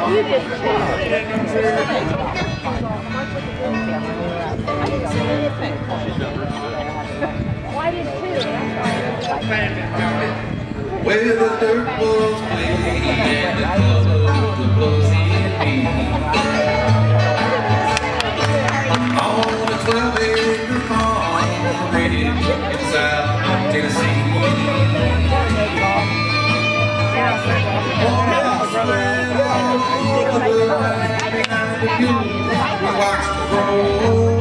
You did too. Well, I did too. Where the dirt was played and the colors were blowing on a 12-acre farm ridge in South Tennessee. Watch the road.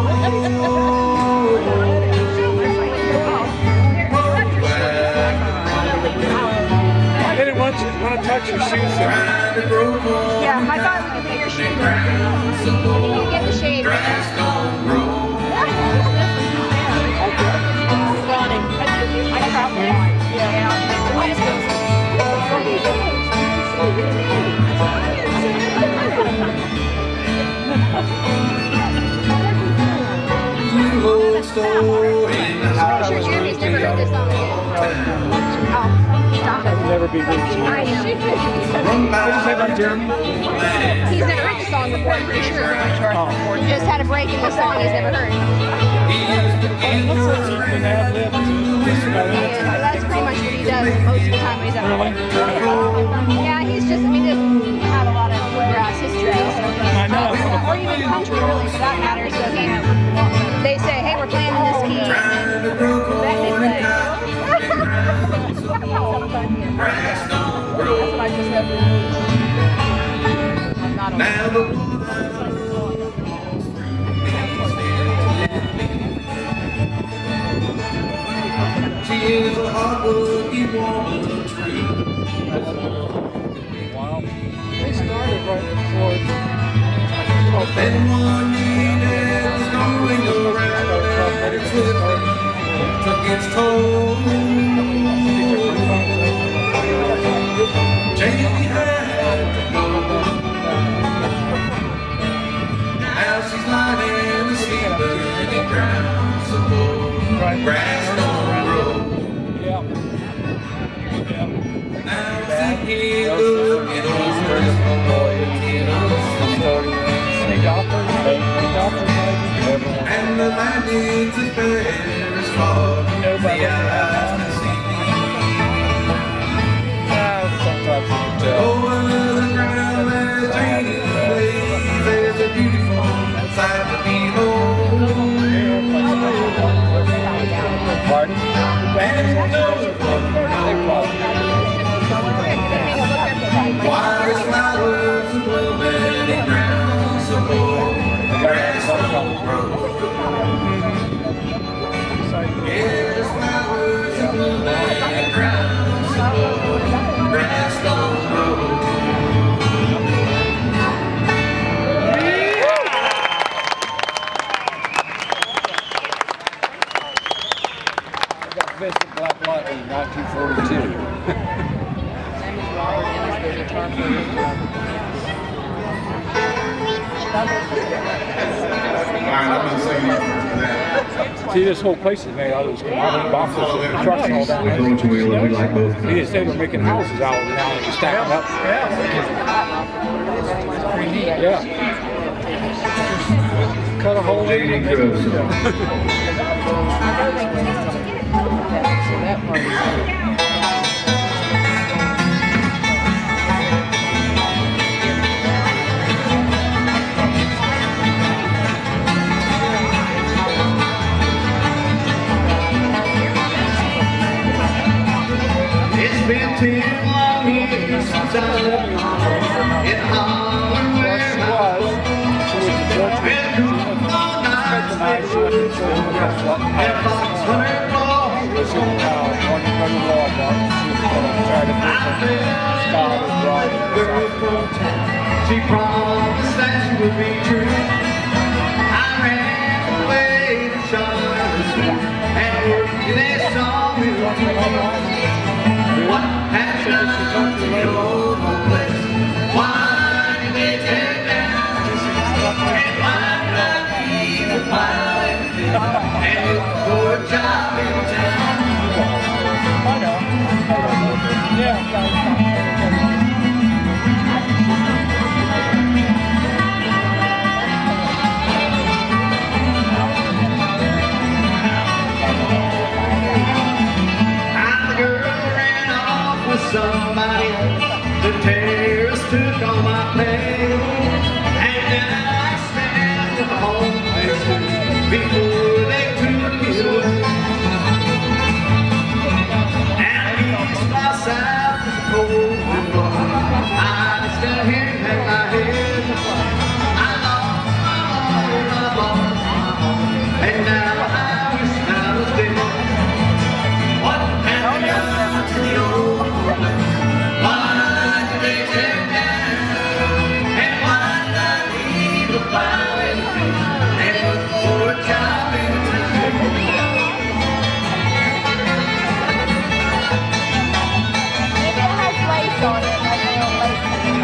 I didn't want to touch your shoes. Yeah, I thought we could get your shade. You can get the shade. I probably. Yeah. Jeremy's never heard this song. I'll never be reached. I know. What did you say about Jeremy? He's never heard the song before, I'm pretty sure. He just had a break in the song he's never heard. That's pretty much what he does most of the time when he's at work. Yeah, he's just, I mean, doesn't have a lot of bluegrass history. I know. Or even country, really, for that matter. So they say, hey, we're playing in this key. And then they play. That's what I just have to do. I'm not on She is a hard-working woman, true. Wow. They started right before. And one needed was going around and it's with me, took its toll. Jamie had to go. Now she's lying asleep in the ground, so grass don't grow. Yeah. Now see here looking over his and the land needs a fair as far as the eyes can see. Sometimes you can tell. Over the ground where Janie plays, there's a beautiful sight to behold. Pardon? Wild flowers are blooming in ground so cold, grass don't grow. Yes, flowers are blooming in ground so cold, grass don't grow. I got Vincent Black Lightning in 1942. See, this whole place is made out of those commodity boxes and the trucks and all that. He just said we're making houses out of it now and just stack them up. Yeah. Cut a hole in it. It's been 10 long years since I left home in Holland where I was. Been drunk all night and Fox Hunter she promised that she would be true. I ran away to Charlotte and worked in a sawmill. What happened to the old place? Why did they tear down? And why not be the pile and fill and look for a job in town? I know. Yeah. The terrorists took all my pay, and now I stand at home before they took it away. And east by south is cold and dark. I stand here at my head. I lost my heart, I lost my home, and now I wish I was dead. What happened to the old place? Why did they tear it down? And why did I leave the plowing and look for a job in town? Maybe it has lace on it, like a little lace.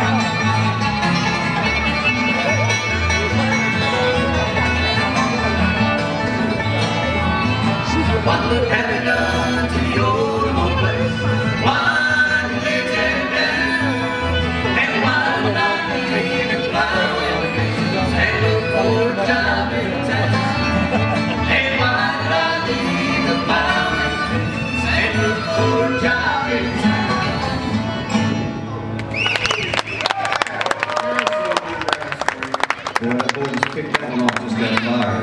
What have they done to the old place? Why did they tear it down? And why did I leave the plowing and look for a job in town? And why did I leave the plowing and look for a job in town? Boy, that boy just picked that one off, just got fired.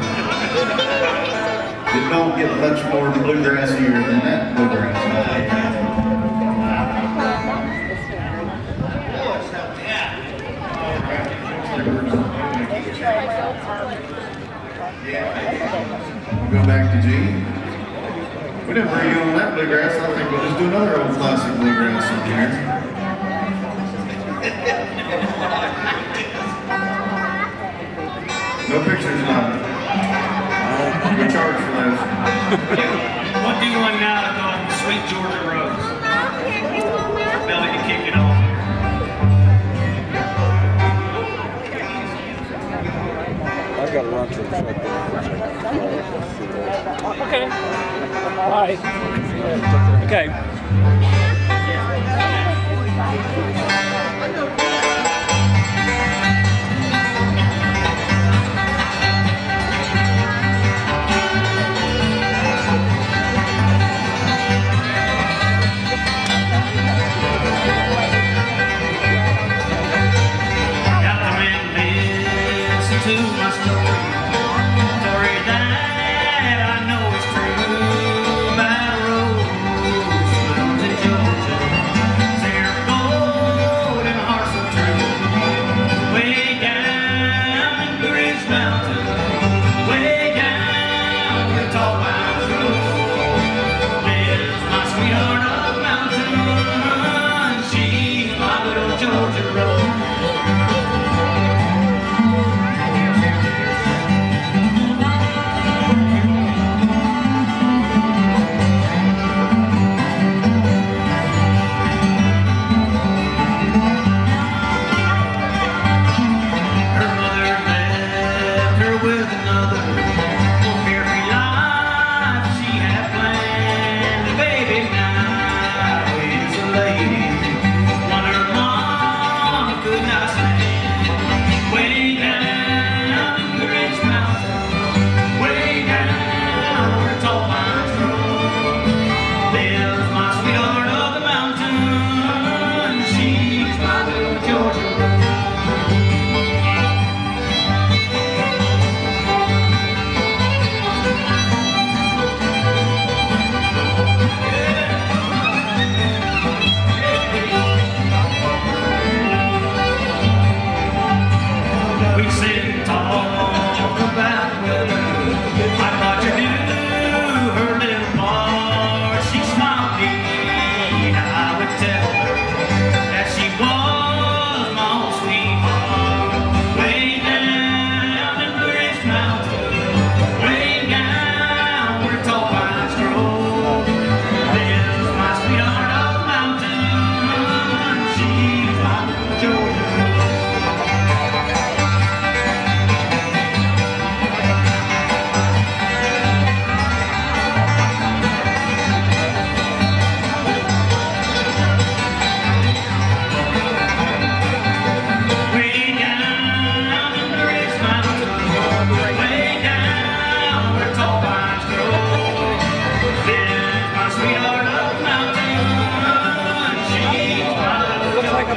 It don't get much more bluegrassier than that bluegrass. Go back to G. We didn't bring you on that bluegrass. I think we'll just do another old classic bluegrass up here. No pictures now. We charge for those. What do you want now on Sweet Georgia Rose? Belly to kick it off. I gotta run to the truck. Okay. Bye. Okay.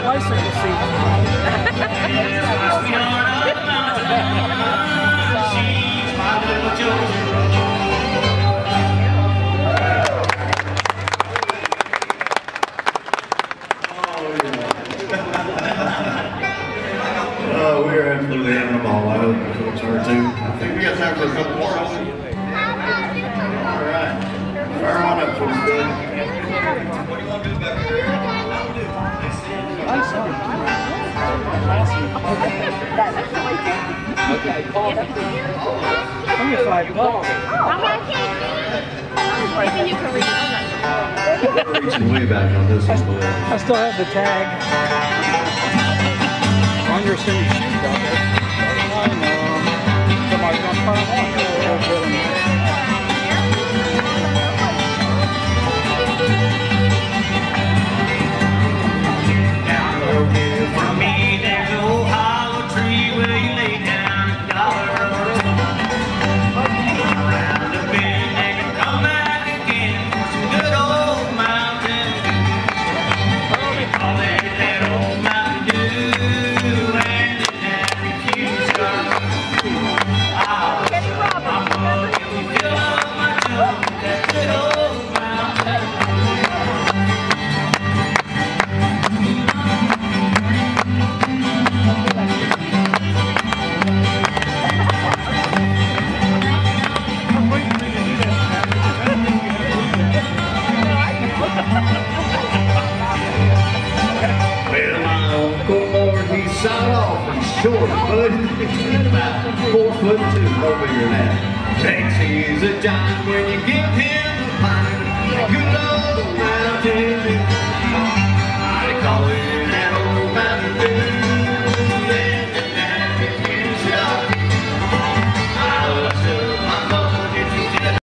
bicycle seat. She's my little Georgia Rose. Oh, we are absolutely having a ball. I hope the folks are too. I think we got time for a couple more. All right. Fire one up for us, Billy. What do you want to do back here? Okay, call me. Only $5. Maybe you can read it. We're reaching way back on this one, boy. I still have the tag. Under some shoes out there. I know. Somebody's gonna turn them on. Down the road from me, there's an old hollow tree where you lay down $1 or two. Around the bend and you come back again for some good old Mountain Dew. We call it that old Mountain Dew, and it has refused our I'm mug, and we fill up my jug with that good old Mountain Dew. Well, my Uncle Lord, he shot off and short, but he's about 4'2", no bigger than that. Thinks he's a giant when you give him a pint. Good old